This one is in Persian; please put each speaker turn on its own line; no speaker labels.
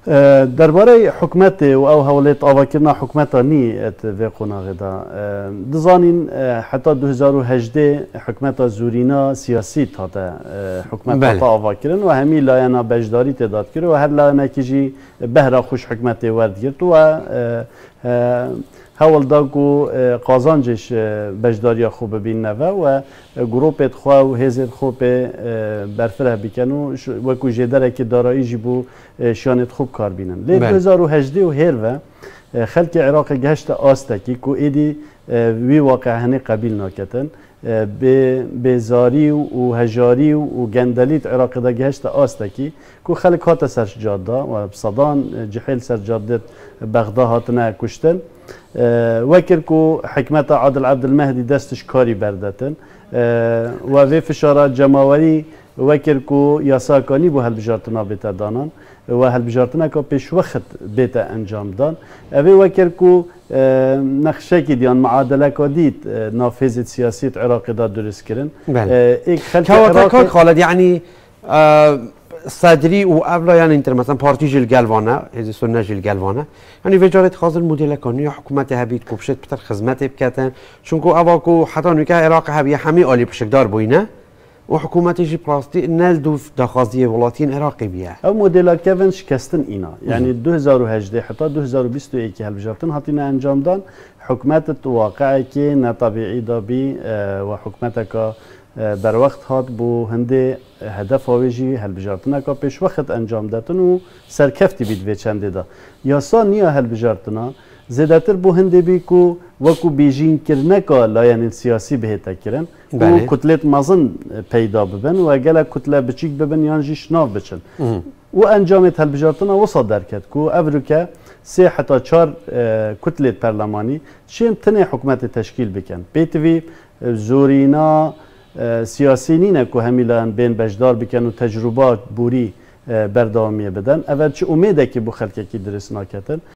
درباره حکومت و او حوالت آواکرنا حکومت نی ات و قناغ دا دزانین حتی 2018 حکومت زورینا سیاسی تا حکومت تا آواکرن و همی لاینا بجداری تعداد کرد و هر لاینا کیجی بهرا خوش حکومت ورد گرد و حول داگو قازانجش بجداری خوب ببین نوا و گروپت خواه و هزر خوب برفره بکنو و کو جدره که دارایی جبو شانت خوب کار بینن. لی 2018 و هر و خلق عراق گشت آستکی کو ایدی وی واقع هنه قبیل ناکتن به زاری و هجاری و گندلیت عراق دا گشت آستکی کو خلق هات سرجاده و صدان جحیل سرجاده بغداد هاتنه کشتن وکر کو حکمت عادل عبد المهدی دستش کاری بردتن و وی فشارات جماوری وکر کو یاساکانی بو هلبجارتنا بیتا دانان و هلبجارتنا که پیش وقت بیتا انجام دان اوی وکر کو نقشه که دیان معادله که دید نافذ سیاسی عراقی دا درست کرن
ایک خلق عراقی خالد یعنی صدری و اولا يعني انت مثلا بارتي جيل قلبانه هذه سنه جيل قلبانه يعني وجارت خاص الموديل كوني حكومت هبيت كوبشت بتر خدمات بكاتن شونكو اباكو حتى نيكا عراق هبي حمي علي بشكدار بوينه وحكومت يجي بلاستي نال دوف دخازيه ولاتين عراقي بيها
او موديل كيفن شكستن اينا يعني 2018 حتى 2021 هالبجارتن هاتينا انجام دان حكومت واقعي كي نطبيعي دابي وحكومتك بر وقت هات بو هنده هدف آویجی هلبجارتنا که پیش وقت انجام دادن و سرکفتی بید و چنده دا یاسا نیا هلبجارتنا زیادتر بو هنده بی کو وکو بیجین کرنه که لاین سیاسی بهتا کرن و کتلت مزن پیدا ببن و اگر کتله بچیک ببن یانجی شناف بچن و انجامت هلبجارتنا وصل درکت کو افروکه 3 حتی 4 کتلت پرلمانی چیم تنه حکومت تشکیل بکن بیتوی زورینا سیاسی نینه که همیلان بین بجدار بکن و تجربات بوری بردامیه بدن اول چه امیده که بو خلقه کی درست ناکتن